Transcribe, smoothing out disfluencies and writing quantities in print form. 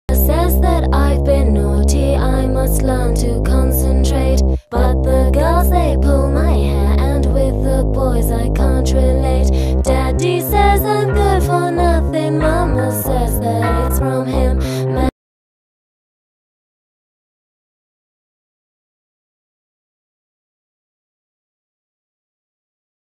Says that I've been naughty, I must learn to concentrate.